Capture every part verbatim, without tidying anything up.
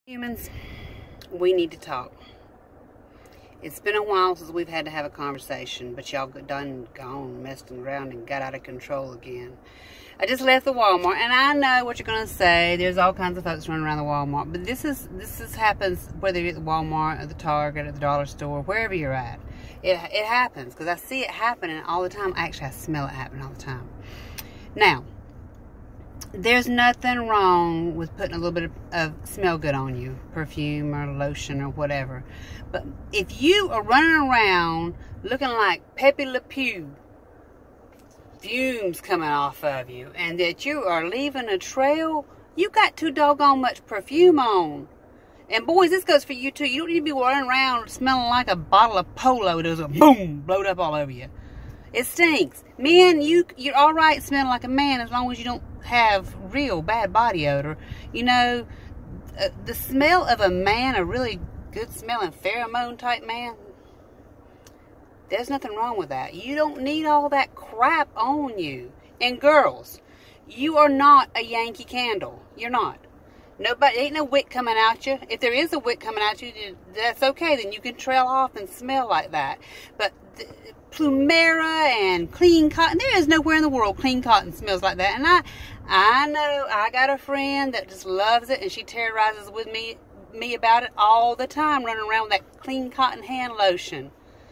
Humans, we need to talk. It's been a while since we've had to have a conversation, but y'all done gone messing around and got out of control again. I just left the Walmart, and I know what you're gonna say. There's all kinds of folks running around the Walmart, but this is this is happens whether you're at the Walmart or the Target or the dollar store, wherever you're at. It it happens because I see it happening all the time. Actually, I smell it happening all the time. Now, there's nothing wrong with putting a little bit of, of smell good on you, perfume or lotion or whatever. But if you are running around looking like Pepe Le Pew, fumes coming off of you, and that you are leaving a trail, you got too doggone much perfume on. And boys, this goes for you too. You don't need to be running around smelling like a bottle of Polo that was a boom, blowed up all over you. It stinks. Men, you, you're all right smelling like a man as long as you don't have real bad body odor. You know, uh, the smell of a man, a really good smelling pheromone type man, there's nothing wrong with that. You don't need all that crap on you. And girls, you are not a Yankee Candle. You're not. Nobody, ain't no wick coming out you. If there is a wick coming out you, that's okay. Then you can trail off and smell like that. But the, Plumera and Clean Cotton, there is nowhere in the world Clean Cotton smells like that. And I, I know I got a friend that just loves it, and she terrorizes with me, me about it all the time, running around with that Clean Cotton hand lotion.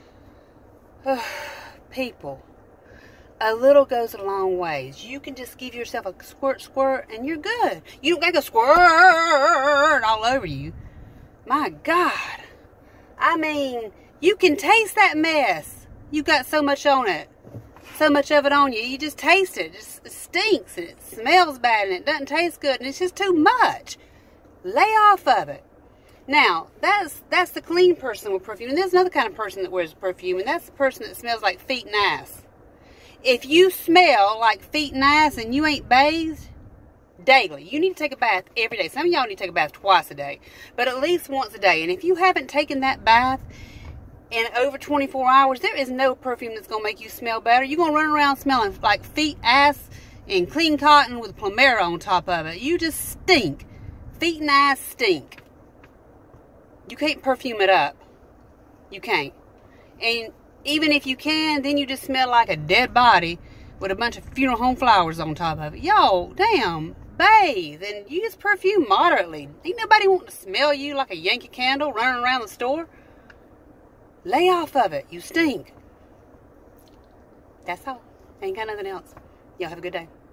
People, a little goes a long ways. You can just give yourself a squirt, squirt, and you're good. You don't got to go squirt all over you. My God. I mean, you can taste that mess. You got so much on it. So much of it on you. You just taste it. It just it stinks, and it smells bad, and it doesn't taste good, and it's just too much. Lay off of it. Now, that's that's the clean person with perfume. And there's another kind of person that wears perfume, and that's the person that smells like feet and ass. If you smell like feet and ass and you ain't bathed daily, you need to take a bath every day. Some of y'all need to take a bath twice a day, but at least once a day. And if you haven't taken that bath in over twenty-four hours, there is no perfume that's going to make you smell better. You're going to run around smelling like feet, ass, and Clean Cotton with Plumera on top of it. You just stink. Feet and ass stink. You can't perfume it up. You can't. And even if you can, then you just smell like a dead body with a bunch of funeral home flowers on top of it. Yo, damn, bathe and use perfume moderately. Ain't nobody wanting to smell you like a Yankee Candle running around the store. Lay off of it. You stink. That's all. Ain't got nothing else. Y'all have a good day.